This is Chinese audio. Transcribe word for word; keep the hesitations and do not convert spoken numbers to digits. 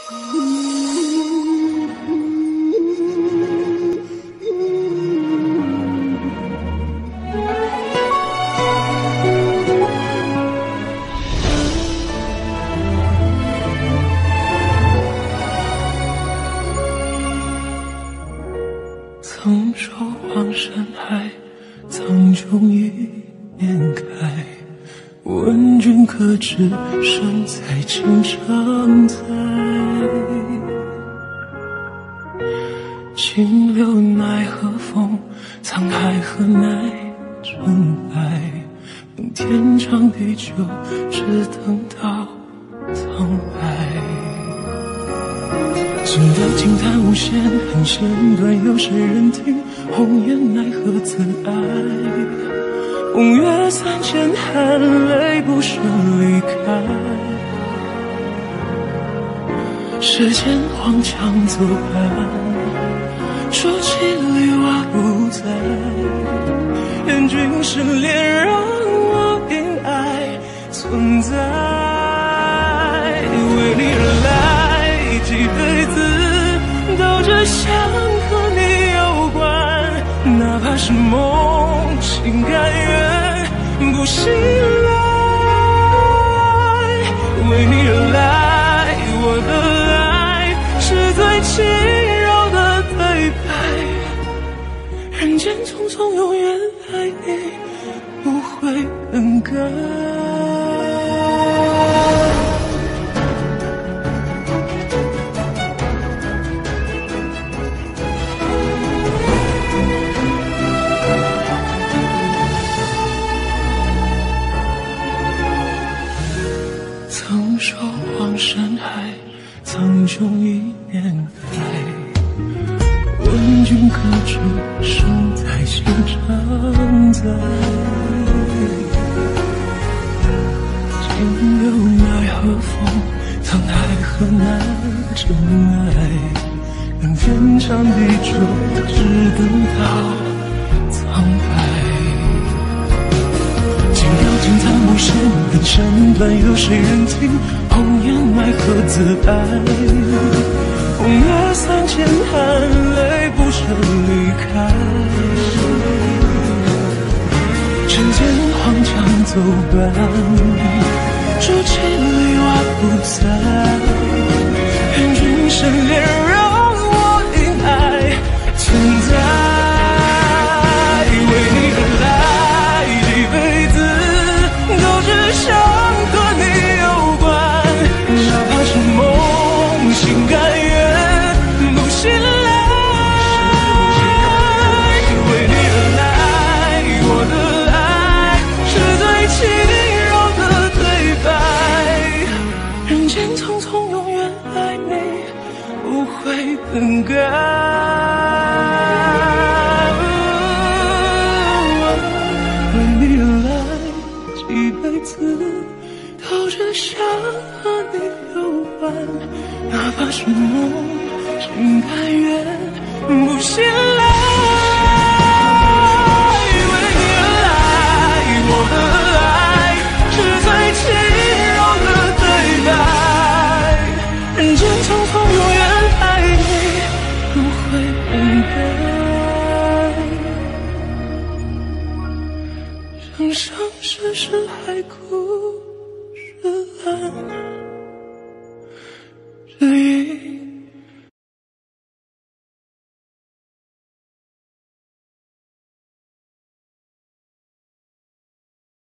曾守望山海，苍穹一念开。问君可知，身在情常在。清流奈何风，沧海何奈成败。等天长地久，只等到苍白。情的轻叹无限，恨弦断，有谁人听？红颜奈何自爱？风月三千，含泪不舍离开。世间荒腔走板，说起离我不在。愿君失恋，让我因爱存在。为你而来，几辈子都只想和你有关，哪怕是梦，心甘愿不醒来。为你而来，我的爱是最轻柔的对白。人间匆匆，永远爱你，不会更改。曾守望山海，苍穹一念开。问君可知，身在心常在。情流奈何风，沧海何奈真爱。等天长地久，只等到苍白。情流轻叹无限，恨弦断，有谁人听？红颜奈何自爱？风月三千，含泪不舍离开。人间荒腔走板，说起离我不在。愿君失恋，让我因爱存在。为你而来，一辈子都只想和你有关，哪怕是梦，心甘愿不醒来。为你而来，我的爱是最轻柔的对白。人间匆匆，永远爱你，不会更改。为你而来，几辈子都只想和你有关，哪怕是梦，心甘愿不醒来。